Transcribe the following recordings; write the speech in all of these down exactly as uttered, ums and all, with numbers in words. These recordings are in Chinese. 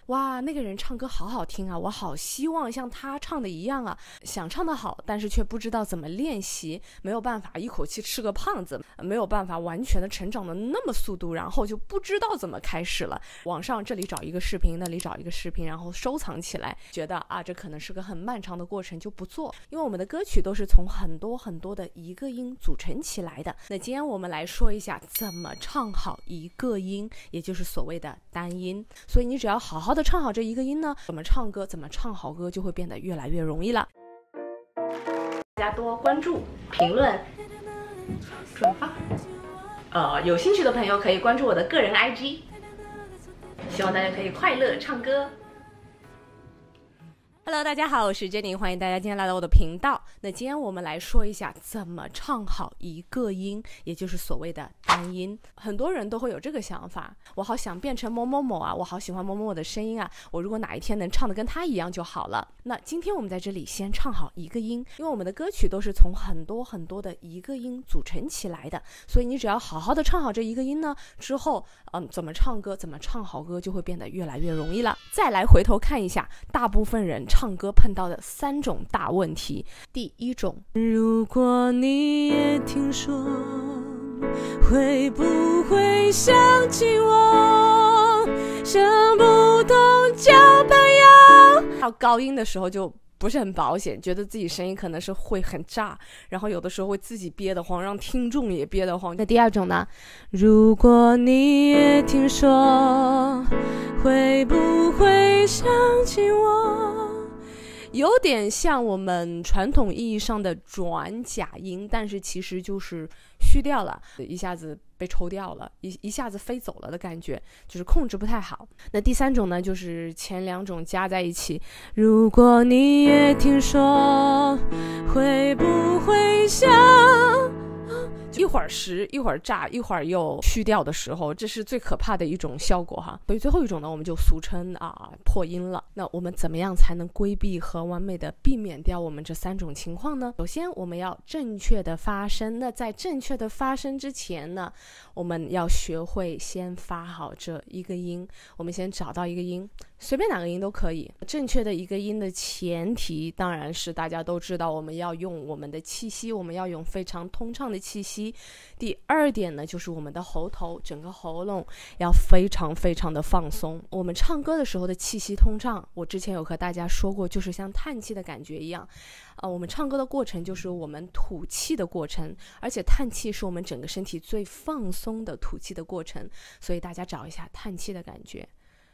哇，那个人唱歌好好听啊，我好希望像他唱的一样啊，想唱得好，但是却不知道怎么练习，没有办法一口气吃个胖子，没有办法完全的成长的那么速度，然后就不知道怎么开始了。网上这里找一个视频，那里找一个视频，然后收藏起来，觉得啊，这可能是个很漫长的过程，就不做。因为我们的歌曲都是从很多很多的一个音组成起来的。那今天我们来说一下怎么唱好一个音，也就是所谓的单音。所以你只要好好的唱好这一个音呢，怎么唱歌，怎么唱好歌就会变得越来越容易了。大家多关注、评论、转发。呃，有兴趣的朋友可以关注我的个人 I G。希望大家可以快乐唱歌。Hello， 大家好，我是 Jenny， 欢迎大家今天来到我的频道。那今天我们来说一下怎么唱好一个音，也就是所谓的单音。很多人都会有这个想法，我好想变成某某某啊，我好喜欢某某某的声音啊，我如果哪一天能唱得跟他一样就好了。那今天我们在这里先唱好一个音，因为我们的歌曲都是从很多很多的一个音组成起来的，所以你只要好好的唱好这一个音呢，之后嗯，怎么唱歌，怎么唱好歌就会变得越来越容易了。再来回头看一下，大部分人唱歌碰到的三种大问题。第一种，如果你也听说，会不会想起我，想不通交朋友。到高音的时候就不是很保险，觉得自己声音可能是会很炸，然后有的时候会自己憋得慌，让听众也憋得慌。那第二种呢，如果你也听说，会不会想起我，有点像我们传统意义上的转假音，但是其实就是虚掉了，一下子被抽掉了，一一下子飞走了的感觉，就是控制不太好。那第三种呢，就是前两种加在一起，如果你也听说，会不会想，一会儿实一会儿炸一会儿又虚掉的时候，这是最可怕的一种效果哈。所以最后一种呢，我们就俗称啊破音了。那我们怎么样才能规避和完美的避免掉我们这三种情况呢？首先我们要正确的发声。那在正确的发声之前呢，我们要学会先发好这一个音。我们先找到一个音，随便哪个音都可以。正确的一个音的前提当然是大家都知道，我们要用我们的气息，我们要用非常通畅的气息。第二点呢，就是我们的喉头，整个喉咙要非常非常的放松。我们唱歌的时候的气息通畅，我之前有和大家说过，就是像叹气的感觉一样。呃，我们唱歌的过程就是我们吐气的过程，而且叹气是我们整个身体最放松的吐气的过程，所以大家找一下叹气的感觉。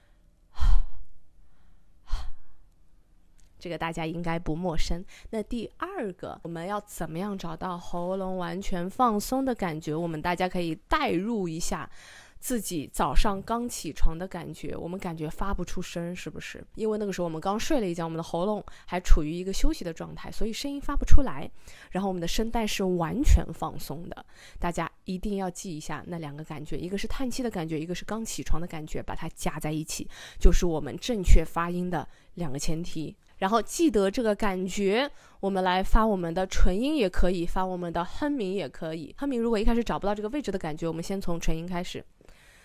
这个大家应该不陌生。那第二个，我们要怎么样找到喉咙完全放松的感觉？我们大家可以代入一下自己早上刚起床的感觉，我们感觉发不出声，是不是？因为那个时候我们刚睡了一觉，我们的喉咙还处于一个休息的状态，所以声音发不出来，然后我们的声带是完全放松的。大家一定要记一下那两个感觉，一个是叹气的感觉，一个是刚起床的感觉，把它加在一起，就是我们正确发音的两个前提。然后记得这个感觉，我们来发我们的唇音也可以，发我们的哼鸣也可以。哼鸣如果一开始找不到这个位置的感觉，我们先从唇音开始。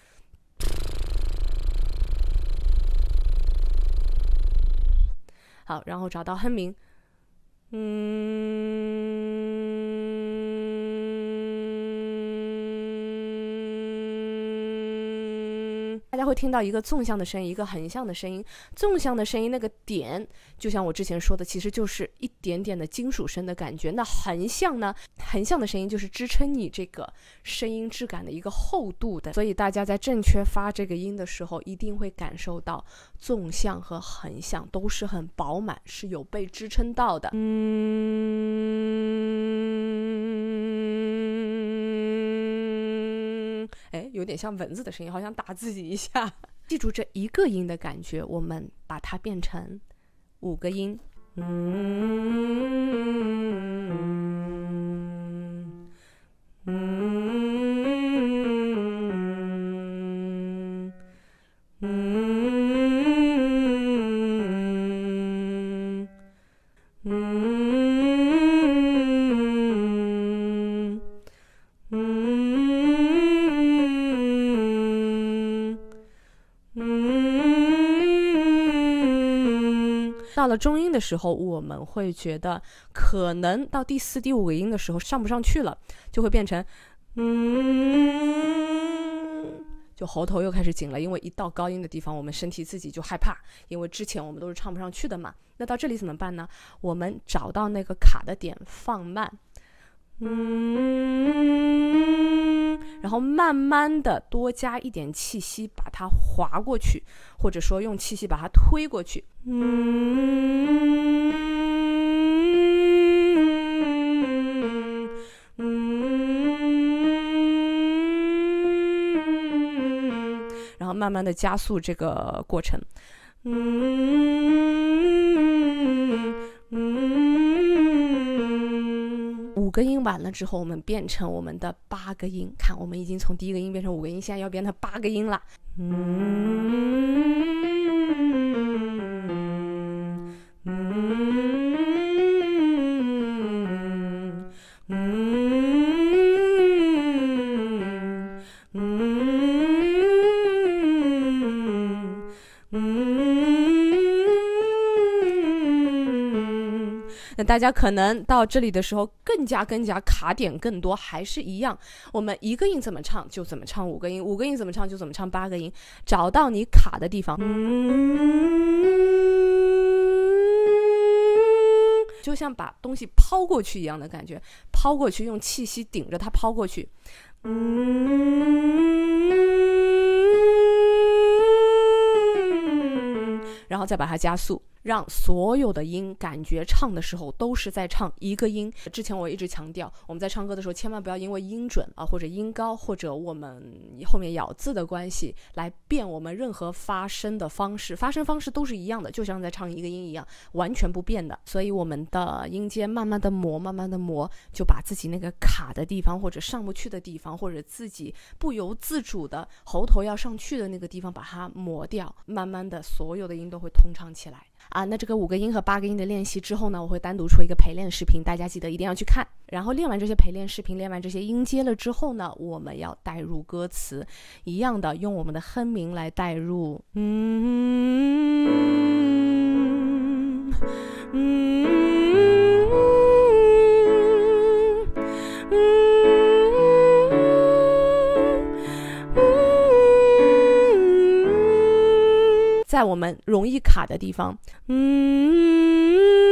好，然后找到哼鸣，嗯，大家会听到一个纵向的声音，一个横向的声音。纵向的声音那个点，就像我之前说的，其实就是一点点的金属声的感觉。那横向呢，横向的声音就是支撑你这个声音质感的一个厚度的。所以大家在正确发这个音的时候，一定会感受到纵向和横向都是很饱满，是有被支撑到的。嗯，哎，有点像蚊子的声音，好像打自己一下。记住这一个音的感觉，我们把它变成五个音。嗯嗯嗯嗯嗯到了中音的时候，我们会觉得可能到第四第五个音的时候上不上去了，就会变成嗯，就喉头又开始紧了，因为一到高音的地方我们身体自己就害怕，因为之前我们都是唱不上去的嘛。那到这里怎么办呢？我们找到那个卡的点放慢，嗯，然后慢慢的多加一点气息把它滑过去，或者说用气息把它推过去，嗯嗯，然后慢慢的加速这个过程，嗯嗯，五个音完了之后，我们变成我们的八个音。看，我们已经从第一个音变成五个音，现在要变成八个音了。嗯嗯嗯嗯，那大家可能到这里的时候更加更加卡点更多，还是一样，我们一个音怎么唱就怎么唱五个音，五个音怎么唱就怎么唱八个音，找到你卡的地方，就像把东西抛过去一样的感觉，抛过去，用气息顶着它抛过去，然后再把它加速，让所有的音感觉唱的时候都是在唱一个音。之前我一直强调，我们在唱歌的时候千万不要因为音准啊，或者音高，或者我们后面咬字的关系来变我们任何发声的方式，发声方式都是一样的，就像在唱一个音一样，完全不变的。所以我们的音阶慢慢的磨，慢慢的磨，就把自己那个卡的地方，或者上不去的地方，或者自己不由自主的喉头要上去的那个地方把它磨掉，慢慢的所有的音都会通畅起来啊。那这个五个音和八个音的练习之后呢，我会单独出一个陪练视频，大家记得一定要去看。然后练完这些陪练视频，练完这些音阶了之后呢，我们要带入歌词，一样的用我们的哼鸣来带入，嗯嗯在我们容易卡的地方，嗯，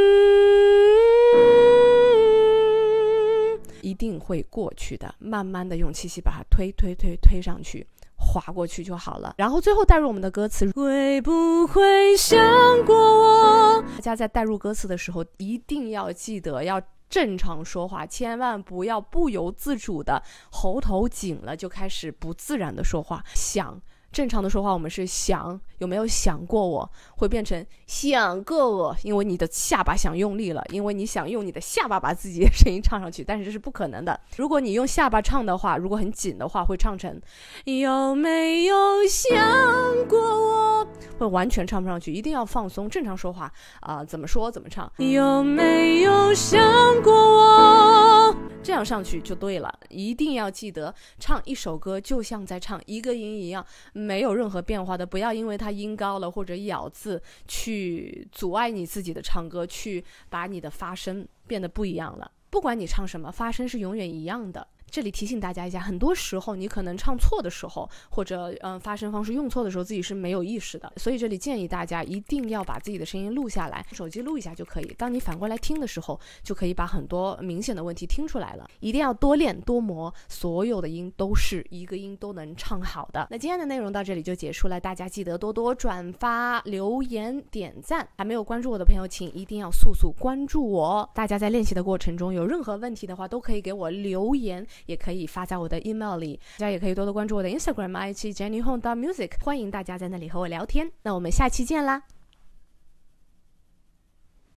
一定会过去的，慢慢的用气息把它推推推推上去，滑过去就好了。然后最后带入我们的歌词，会不会想过我？大家在带入歌词的时候一定要记得要正常说话，千万不要不由自主的喉头紧了就开始不自然的说话。想正常的说话，我们是想，有没有想过我，会变成想过我，因为你的下巴想用力了，因为你想用你的下巴把自己的声音唱上去，但是这是不可能的。如果你用下巴唱的话，如果很紧的话，会唱成有没有想过我，会完全唱不上去，一定要放松，正常说话啊、呃，怎么说怎么唱，有没有想过我，这样上去就对了。一定要记得唱一首歌就像在唱一个音一样，没有任何变化的，不要因为它音高了或者咬字去阻碍你自己的唱歌，去把你的发声变得不一样了。不管你唱什么，发声是永远一样的。这里提醒大家一下，很多时候你可能唱错的时候，或者嗯、呃、发声方式用错的时候，自己是没有意识的。所以这里建议大家一定要把自己的声音录下来，手机录一下就可以。当你反过来听的时候，就可以把很多明显的问题听出来了。一定要多练多磨，所有的音都是一个音都能唱好的。那今天的内容到这里就结束了，大家记得多多转发、留言、点赞。还没有关注我的朋友，请一定要速速关注我。大家在练习的过程中有任何问题的话，都可以给我留言，也可以发在我的 email 里。大家也可以多多关注我的 Instagram I G Jenny Hong dot music， 欢迎大家在那里和我聊天。那我们下期见啦。